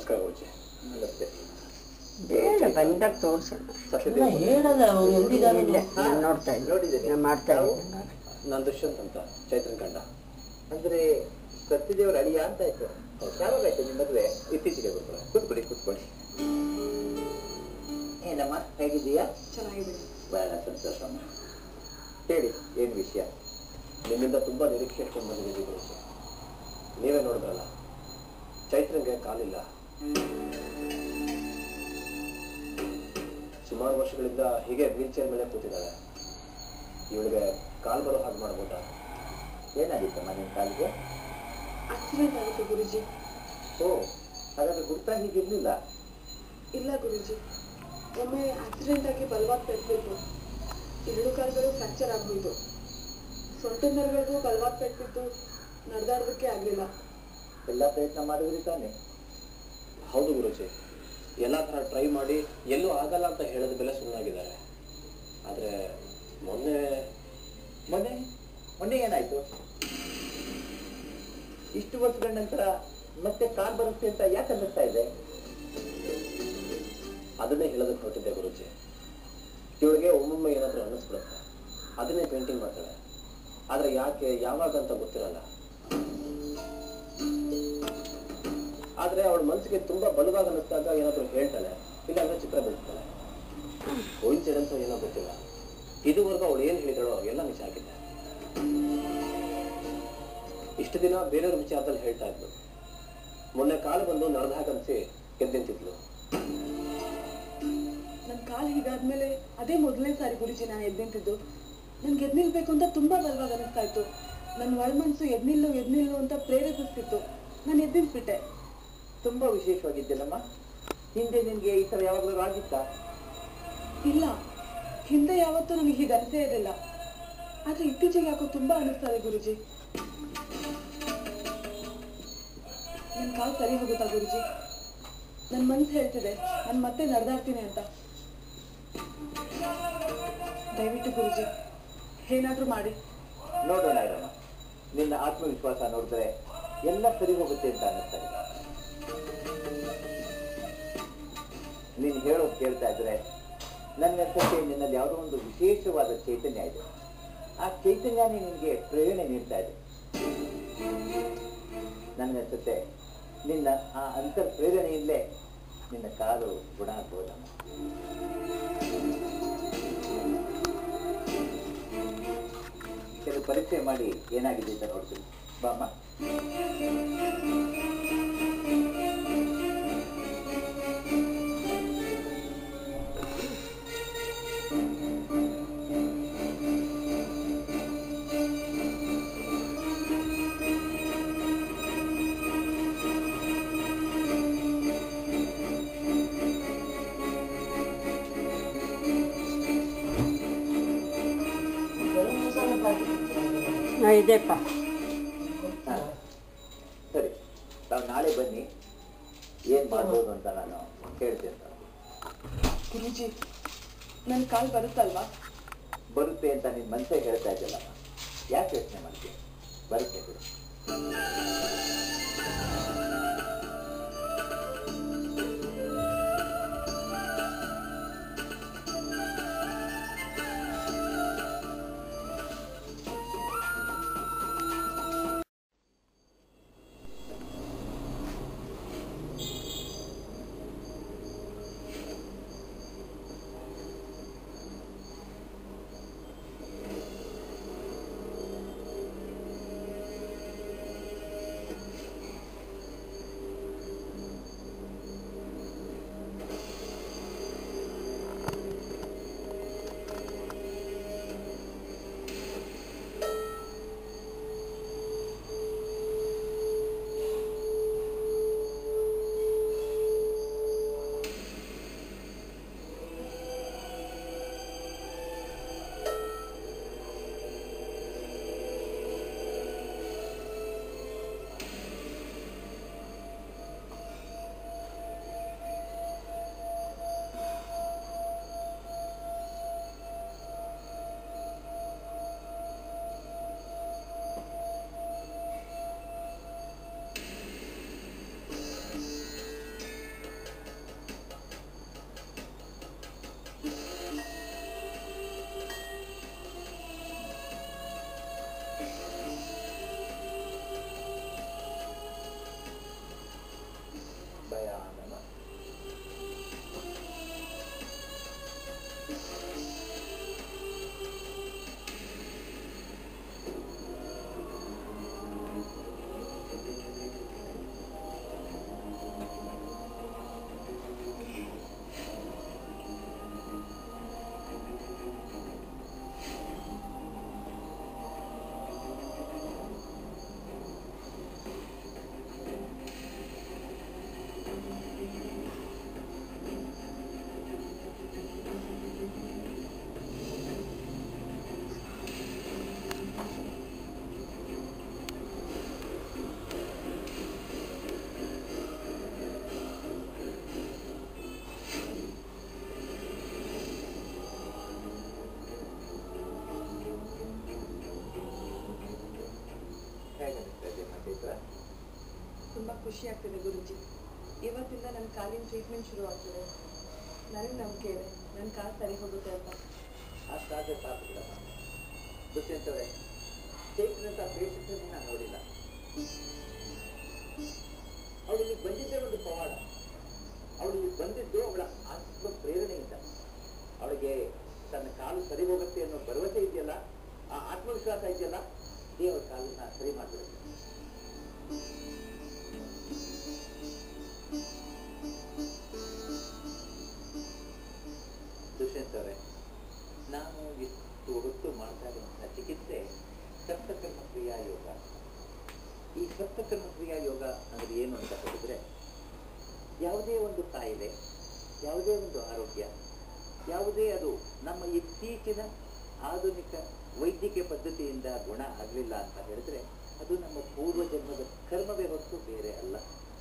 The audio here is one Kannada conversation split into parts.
ನಮಸ್ಕಾರ ಗುರುಜಿ. ನಮಸ್ತೆ. ಬೇಡ ಬಂದಾಗ ತೋರಿಸೋಣ. ನೋಡ್ತಾ ಇದ್ದೀನಿ, ಮಾಡ್ತಾ ಇದ್ದೀನಿ. ನಾನು ದುಷ್ಯಂತ್ ಅಂತ, ಚೈತ್ರನ್ ಕಂಡ. ಅಂದ್ರೆ ಸತ್ಯದೇವರ ಅಳಿಯ ಅಂತ ಆಯ್ತು. ಯಾವಾಗಾಯ್ತು ನಿಮ್ಮ ಮದುವೆ? ಇತ್ತೀಚೆಗೆ ಬರ್ತಾರೆ. ಕೂತ್ಕೊಳ್ಳಿ. ಏನಮ್ಮ, ಹೇಗಿದ್ದೀಯಾ? ಚೆನ್ನಾಗಿದ್ದೀನಿ. ಬಹಳ ಸಂತೋಷ. ಹೇಳಿ, ಏನು ವಿಷಯ? ನಿಮ್ಮಿಂದ ತುಂಬಾ ನಿರೀಕ್ಷೆ ಇಟ್ಕೊಂಡು ಬಂದಿದ್ದೀವಿ ಗುರುಜಿ. ನೀವೇ ನೋಡಿದ್ರಲ್ಲ, ಚೈತ್ರನ್ಗೆ ಕಾಲಿಲ್ಲ. ಸುಮಾರು ವರ್ಷಗಳಿಂದ ಹೀಗೆ ವೀಲ್ ಚೇರ್ ಮೇಲೆ ಕೂತಿದ್ದಾಳೆ. ಇವಳಿಗೆ ಕಾಲು ಬರೋ ಹಾಗೆ ಮಾಡ್ಬೋದಾ? ಏನಾಗಿತ್ತಮ್ಮ ನಿನ್ನ ಕಾಲಿಗೆ? ಆಕ್ಸಿಡೆಂಟ್ ಆಯಿತು ಗುರುಜಿ. ಓ, ಹಾಗಾದ್ರೆ ಗುರ್ತಾ ಹೀಗಿರ್ಲಿಲ್ಲ? ಇಲ್ಲ ಗುರುಜಿ, ಒಮ್ಮೆ ಆಕ್ಸಿಡೆಂಟ್ ಆಗಿ ಬಲವಾಗಿ ಪೆಟ್ಟಿತ್ತು. ಎರಡು ಕಾಲುಗಳು ಫ್ರಾಕ್ಚರ್ ಆಗ್ಬಿಟ್ಟು, ಸೊಂಟದ ನರಗಳಿಗೂ ಬಲವಾಗಿ ಪೆಟ್ಟಿದ್ದು, ನಡೆದಾಡೋದಕ್ಕೆ ಆಗಲಿಲ್ಲ. ಎಲ್ಲ ಪ್ರಯತ್ನ ಮಾಡಿದ್ರಿ ತಾನೆ? ಹೌದು ಗುರುಜಿ, ಎಲ್ಲ ಥರ ಟ್ರೈ ಮಾಡಿ ಎಲ್ಲೂ ಆಗಲ್ಲ ಅಂತ ಹೇಳೋದ ಬೆಲೆ ಸುಮ್ಮನಾಗಿದ್ದಾರೆ. ಆದರೆ ಮೊನ್ನೆ ಏನಾಯ್ತು? ಇಷ್ಟು ವರ್ಷಗಳ ನಂತರ ಮತ್ತೆ ಕಾಲ್ ಬರುತ್ತೆ ಅಂತ ಯಾಕೆ ಅನ್ನಿಸ್ತಾ ಇದೆ? ಅದನ್ನೇ ಹೇಳೋದಕ್ಕೆ ಹೊರಟಿದ್ದೆ ಗುರುಜಿ. ಇವಳಿಗೆ ಒಮ್ಮೊಮ್ಮೆ ಏನಾದರೂ ಅನ್ನಿಸ್ಬಿಡುತ್ತೆ, ಅದನ್ನೇ ಪೇಂಟಿಂಗ್ ಮಾಡ್ತಾಳೆ. ಆದರೆ ಯಾಕೆ, ಯಾವಾಗ ಅಂತ ಗೊತ್ತಿರಲ್ಲ. ಆದ್ರೆ ಅವಳ ಮನಸ್ಸಿಗೆ ತುಂಬಾ ಬಲವಾಗಿ ಅನ್ನಿಸ್ದಾಗ ಏನಾದ್ರು ಹೇಳ್ತಾಳೆ, ಇಲ್ಲಾಂದ್ರೆ ಚಿತ್ರ ಬಿಡ್ತಾಳೆ. ಕೋಇನ್ಸಿಡೆನ್ಸ್ ಏನೋ ಗೊತ್ತಿಲ್ಲ. ಇದುವರೆಗೂ ಅವಳು ಏನ್ ಹೇಳಿದಳೋ ಎಲ್ಲ ನಿಜ ಆಗಿದೆ. ಇಷ್ಟು ದಿನ ಬೇರೆಯವ್ರ ವಿಚಾರದಲ್ಲಿ ಹೇಳ್ತಾ ಇದ್ಲು. ಮೊನ್ನೆ ಕಾಲು ಬಂದು ನಡೆದ ಹಾಗನ್ಸಿ ಗೆದ್ದಿಂತಿದ್ಲು. ನನ್ನ ಕಾಲು ಹೀಗಾದ್ಮೇಲೆ ಅದೇ ಮೊದಲನೇ ಸಾರಿ ಗುರುಜಿ ನಾನು ಎದ್ದಿಂತಿದ್ದು. ನನ್ಗೆ ಎದ್ ನಿಲ್ಬೇಕು ಅಂತ ತುಂಬಾ ಬಲವಾಗಿ ಅನಿಸ್ತಾ ಇತ್ತು. ನನ್ನ ಒಳಮನಸ್ಸು ಎದ್ನಿಲ್ಲು ಅಂತ ಪ್ರೇರೇಪಿಸ್ತಿತ್ತು. ನಾನು ಎದ್ದಿನ್ಬಿಟ್ಟೆ. ತುಂಬಾ ವಿಶೇಷವಾಗಿದ್ದೆಲ್ಲಮ್ಮ. ಹಿಂದೆ ನಿನ್ಗೆ ಈ ತರ ಯಾವಾಗಲೂ ಆಗಿತ್ತಾ? ಇಲ್ಲ, ಹಿಂದೆ ಯಾವತ್ತೂ ನನಗೆ ಹೀಗೆ ಅನಿಸೇ ಇರಲಿಲ್ಲ. ಆದ್ರೆ ಇತ್ತೀಚೆಗೆ ಯಾಕೋ ತುಂಬಾ ಅನಿಸ್ತಾರೆ ಗುರುಜಿ. ನನ್ನ ಕಾಲು ಸರಿ ಹೋಗುತ್ತಾ ಗುರುಜಿ? ನನ್ನ ಮನ್ಸು ಹೇಳ್ತಿದೆ ನಾನು ಮತ್ತೆ ನಡೆದಾಡ್ತೀನಿ ಅಂತ. ದಯವಿಟ್ಟು ಗುರುಜಿ ಏನಾದ್ರೂ ಮಾಡಿ ನೋಡೋಣ ಇರೋಣ. ನಿನ್ನ ಆತ್ಮವಿಶ್ವಾಸ ನೋಡಿದ್ರೆ ಎಲ್ಲ ಸರಿ ಹೋಗುತ್ತೆ ಅಂತ ಅನ್ನಿಸ್ತಾ ಇದೆ. ನೀನು ಹೇಳೋದು ಕೇಳ್ತಾ ಇದ್ರೆ ನನ್ನ ಅರ್ಥಕ್ಕೆ ನಿನ್ನಲ್ಲಿ ಯಾವುದೋ ಒಂದು ವಿಶೇಷವಾದ ಚೈತನ್ಯ ಇದೆ. ಆ ಚೈತನ್ಯನೇ ನಿನಗೆ ಪ್ರೇರಣೆ ನೀಡ್ತಾ ಇದೆ. ನನಗನ್ಸುತ್ತೆ ನಿನ್ನ ಆ ಅಂತರ್ ಪ್ರೇರಣೆಯಲ್ಲೇ ನಿನ್ನ ಕಾಲು ಗುಣ ಆಗ್ಬೋದಮ್ಮ. ಕೆಲವು ಪರೀಕ್ಷೆ ಮಾಡಿ ಏನಾಗಿದೆ ಅಂತ ನೋಡ್ತೀನಿ. ಬಾಮ್ಮ. ಇದೆಪ್ಪ. ಸರಿ, ತಾವು ನಾಳೆ ಬನ್ನಿ, ಏನ್ ಮಾಡ್ಬೋದು ಅಂತ ನಾನು ಹೇಳ್ತೇನೆ. ಗುರುಜಿ ನನ್ನ ಕಾಲು ಬರುತ್ತಲ್ವಾ? ಬರುತ್ತೆ ಅಂತ ನಿನ್ ಮನಸ್ಸೇ ಹೇಳ್ತಾ ಇದ್ದಲ್ಲಮ್ಮ. ಯಾಕೆ ಯೋಚನೆ ಮಾಡ್ತೀಯ? ಬರುತ್ತೆ ಬಿಡು. ಆಗ್ತಿದೆ ಗುರುಜಿ. ಇವತ್ತಿಂದ ನನ್ನ ಕಾಲಿನ ಟ್ರೀಟ್ಮೆಂಟ್ ಶುರು ಆಗ್ತಿದೆ. ನನಗೆ ನಂಬಿಕೆ ಇದೆ ನನ್ನ ಕಾಲು ಸರಿ ಹೋಗುತ್ತೆ ಅಂತ. ಅಷ್ಟಾದರೆ ಸಾಕು ಬಿಡಮ್ಮ. ದುಷ್ಯಂತ್ ಅವರೇ, ಚೈತ್ರನಂತ ಪೇಷಂಟನ್ನು ನಾನು ನೋಡಿಲ್ಲ. ಅವಳು ಇಲ್ಲಿ ಬಂದಿದ್ದೇ ಒಂದು ಪವಾಡ. ಅವಳು ಇಲ್ಲಿ ಬಂದಿದ್ದು ಅವಳ ಆತ್ಮ ಪ್ರೇರಣೆಯಿಂದ. ಅವಳಿಗೆ ತನ್ನ ಕಾಲು ಸರಿ ಹೋಗುತ್ತೆ ಅನ್ನೋ ಭರವಸೆ ಇದೆಯಲ್ಲ, ಆ ಆತ್ಮವಿಶ್ವಾಸ ಇದೆಯಲ್ಲ, ಇದೇ ಅವಳ ಕಾಲನ್ನ ಸರಿ ಮಾಡಿಬಿಡುತ್ತೆ. ದುಷ್ಯಂತ್ ಅವರೇ, ನಾನು ಇಷ್ಟು ಹೊತ್ತು ಮಾಡ್ತಾ ಇರುವಂತಹ ಚಿಕಿತ್ಸೆ ಸಪ್ತಕರ್ಮ ಕ್ರಿಯಾ ಯೋಗ. ಈ ಸಪ್ತಕರ್ಮ ಕ್ರಿಯಾ ಯೋಗ ಅಂದರೆ ಏನು ಅಂತ ಹೇಳಿದ್ರೆ, ಯಾವುದೇ ಒಂದು ಕಾಯಿಲೆ, ಯಾವುದೇ ಒಂದು ಆರೋಗ್ಯ, ಯಾವುದೇ ಅದು ನಮ್ಮ ಇತ್ತೀಚಿನ ಆಧುನಿಕ ವೈದ್ಯಕೀಯ ಪದ್ಧತಿಯಿಂದ ಗುಣ ಆಗಲಿಲ್ಲ ಅಂತ ಹೇಳಿದ್ರೆ ಅದು ನಮ್ಮ ಪೂರ್ವ ಜನ್ಮದ ಕರ್ಮವೇ ಹೊರತು ಬೇರೆ ಅಲ್ಲ.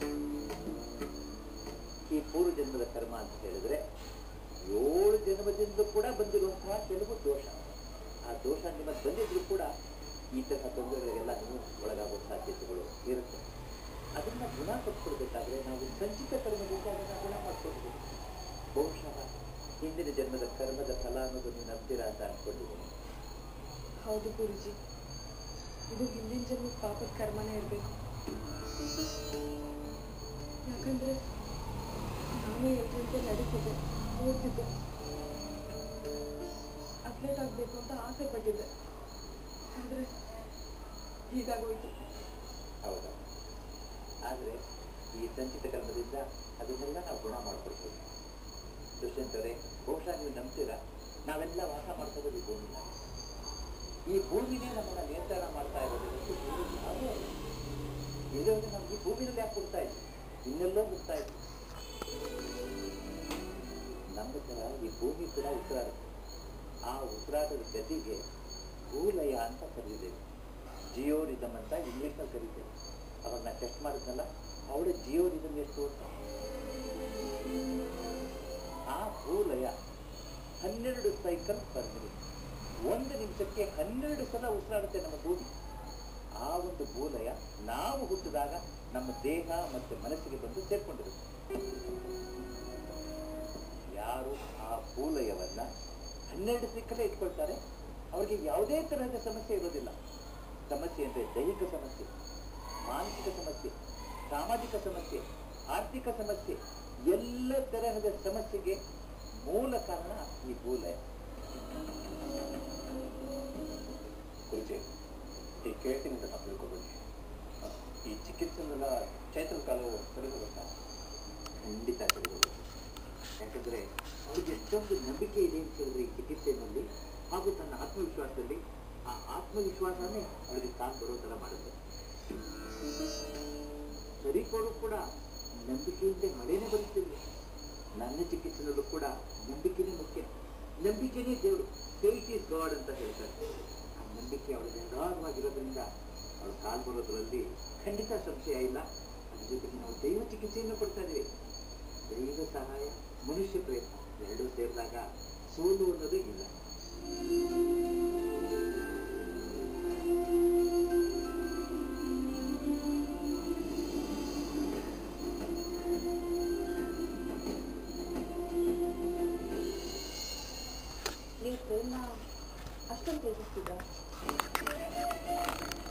ಈ ಪೂರ್ವ ಜನ್ಮದ ಕರ್ಮ ಅಂತ ಹೇಳಿದ್ರೆ 7 ಜನ್ಮದಿಂದ ಕೂಡ ಬಂದಿರುವಂತಹ ಕೆಲವು ದೋಷ. ಆ ದೋಷ ನಿಮಗೆ ಬಂದಿದ್ರು ಕೂಡ ಈ ತರಹ ತೊಂದರೆಗಳಿಗೆಲ್ಲ ನೀವು ಒಳಗಾಗುವ ಸಾಧ್ಯತೆಗಳು ಇರುತ್ತೆ. ಅದನ್ನ ಗುಣ ಪಡಿಸ್ಕೊಳ್ಬೇಕಾದ್ರೆ ನಾವು ಸಂಚಿತ ಕರ್ಮದಿಂದ ಅದನ್ನ ಗುಣ ಮಾಡ್ಕೊಳ್ಬೇಕು. ಬಹುಶಃ ಹಿಂದಿನ ಜನ್ಮದ ಕರ್ಮದ ಫಲ ಅನ್ನೋದು ನೀವು ನಂಬ್ತೀರಾ ಅಂತ ಅನ್ಕೊಂಡಿದ್ದೀನಿ. ಹೌದು ಗುರುಜಿ, ಇದು ಹಿಂದಿನ ಜನ್ಮದ ಪಾಪದ ಕರ್ಮನೇ ಇರಬೇಕು. ಯಾಕಂದ್ರೆ ನಾನು 8 ಗಂಟೆ ನಡೀತಿದ್ದೆ, ಓದ್ತಿದ್ದೆ, ಅಥ್ಲೇಟ್ ಆಗಬೇಕು ಅಂತ ಆಸೆ ಪಟ್ಟಿದ್ದೆ. ಆದರೆ ಹೀಗಾಗೋಯ್ತು. ಹೌದಾ? ಆದರೆ ಈ ಸಂಚಿತ ಕರ್ಮದಿಂದ ಅದನ್ನೆಲ್ಲ ನಾವು ಗುಣ ಮಾಡ್ಕೊಳ್ತೀವಿ. ದುಷ್ಯಂತ್ ಅವರೇ, ಬಹುಶಃ ನೀವು ನಂಬ್ತೀರಾ, ನಾವೆಲ್ಲ ವಾಸ ಮಾಡ್ತಾ ಈ ಭೂಮಿನ. ಈ ಭೂಮಿನೇ ನಮ್ಮನ್ನ ನಿಯಂತ್ರಣ ಮಾಡ್ತಾ ಇರೋದು. ಇರೋದು ನಮ್ಗೆ ಈ ಭೂಮಿನಲ್ಲಿ ಯಾಕೆ ಕೊಡ್ತಾ ಇದ್ವಿ, ಇನ್ನೆಲ್ಲೋ ಬಿಡ್ತಾ ಇದ್ವಿ. ನಮ್ಮ ತರ ಈ ಭೂಮಿ ಕೂಡ ಉಸಿರಾಡುತ್ತೆ. ಆ ಉಸಿರಾಟದ ಗತಿಗೆ ಭೂಲಯ ಅಂತ ಕರೀತೇವೆ. ಜಿಯೋರಿದಮ್ ಅಂತ ಇಂಗ್ಲಿಷ್ನಲ್ಲಿ ಕರೀತೇವೆ. ಅವಾಗ ನಾನು ಟೆಸ್ಟ್ ಮಾಡಿದ್ನಲ್ಲ, ಅವಳ ಜಿಯೋರಿದಮ್ ಎಷ್ಟು ಅಂತ. ಆ ಭೂಲಯ 12 ಸೈಕಲ್ ಪರ್ ಮಿನಿಟ್, 1 ನಿಮಿಷಕ್ಕೆ 12 ಸಲ ಉಸಿರಾಡುತ್ತೆ ನಮ್ಮ ಭೂಮಿ. ಆ ಒಂದು ಭೂಲಯ ನಾವು ಹುಟ್ಟಿದಾಗ ನಮ್ಮ ದೇಹ ಮತ್ತು ಮನಸ್ಸಿಗೆ ಬಂದು ಸೇರ್ಕೊಂಡಿರುತ್ತೆ. ಯಾರು ಆ ಭೂಲಯವನ್ನ 12 ಸೈಕಲ್ ಇಟ್ಕೊಳ್ತಾರೆ, ಅವರಿಗೆ ಯಾವುದೇ ತರಹದ ಸಮಸ್ಯೆ ಇರೋದಿಲ್ಲ. ಸಮಸ್ಯೆ ಅಂದರೆ ದೈಹಿಕ ಸಮಸ್ಯೆ, ಮಾನಸಿಕ ಸಮಸ್ಯೆ, ಸಾಮಾಜಿಕ ಸಮಸ್ಯೆ, ಆರ್ಥಿಕ ಸಮಸ್ಯೆ, ಎಲ್ಲ ತರಹದ ಸಮಸ್ಯೆಗೆ ಮೂಲ ಕಾರಣ ಈ ಭೂಲಯ. ಗುರುಜಿ, ಈ ಕೇಳ್ತೀನಿ ಅಂತ ನಾವು ತಿಳ್ಕೊಬೇಡಿ. ಈ ಚಿಕಿತ್ಸೆನೆಲ್ಲ ಚೈತನ್ಯ ಕಾಲು ಸರಿ ಹೋಗುತ್ತಾ? ಖಂಡಿತ ಸರಿ ಹೋಗುತ್ತೆ. ಯಾಕಂದ್ರೆ ಅವ್ರಿಗೆ ಎಷ್ಟೊಂದು ನಂಬಿಕೆ ಇದೆ ಅಂತ ಹೇಳಿದ್ರೆ ಈ ಚಿಕಿತ್ಸೆಯಲ್ಲಿ ಹಾಗೂ ತನ್ನ ಆತ್ಮವಿಶ್ವಾಸದಲ್ಲಿ. ಆ ಆತ್ಮವಿಶ್ವಾಸನೇ ಅವರಿಗೆ ಕಾಲು ಬರೋ ಥರ ಮಾಡುತ್ತೆ. ಸರಿಪಡು ಕೂಡ ನಂಬಿಕೆಯಿಂದ ಮಳೆನೇ ಬರುತ್ತಿಲ್ಲ. ನನ್ನ ಚಿಕಿತ್ಸೆನಲ್ಲೂ ಕೂಡ ನಂಬಿಕೆನೇ ಮುಖ್ಯ. ನಂಬಿಕೆನೇ ದೇವರು, ಫೇತ್ ಈಸ್ ಗಾಡ್ ಅಂತ ಹೇಳ್ತಾರೆ. ಆ ನಂಬಿಕೆ ಅವಳಿಗೆ ಅಗಾಧವಾಗಿರೋದ್ರಿಂದ ಅವಳು ಕಾಲು ಬರೋದ್ರಲ್ಲಿ ಖಂಡಿತ ಸಂಶಯ ಇಲ್ಲ. ಅದ್ರ ಜೊತೆಗೆ ನಾವು ದೈವ ಚಿಕಿತ್ಸೆಯನ್ನು ಕೊಡ್ತಾ ಇದ್ದೀವಿ. ದೈವ ಸಹಾಯ, ಮನುಷ್ಯ ಪ್ರಯತ್ನ ಎರಡೂ ಸೇರಿದಾಗ ಸೋಲು ಅನ್ನೋದು ಇಲ್ಲ. ನೀವು ಪ್ರೇಮ ಅಷ್ಟೊಂದು ಪ್ರೇಮಿಸ್ತಿದ್ದ?